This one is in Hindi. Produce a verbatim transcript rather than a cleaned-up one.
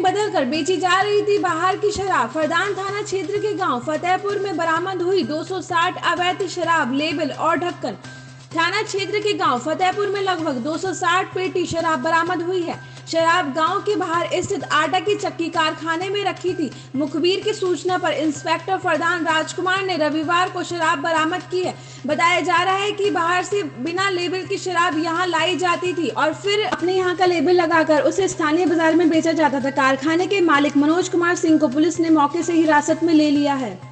बदल कर बेची जा रही थी बाहर की शराब। फरदान थाना क्षेत्र के गांव फतेहपुर में बरामद हुई दो सौ साठ अवैध शराब लेबल और ढक्कन। थाना क्षेत्र के गांव फतेहपुर में लगभग दो सौ साठ पेटी शराब बरामद हुई है। शराब गांव के बाहर स्थित आटा की चक्की कारखाने में रखी थी। मुखबिर की सूचना पर इंस्पेक्टर फरदान राजकुमार ने रविवार को शराब बरामद की है। बताया जा रहा है कि बाहर से बिना लेबल की शराब यहां लाई जाती थी और फिर अपने यहां का लेबल लगाकर उसे स्थानीय बाजार में बेचा जाता था। कारखाने के मालिक मनोज कुमार सिंह को पुलिस ने मौके से हिरासत में ले लिया है।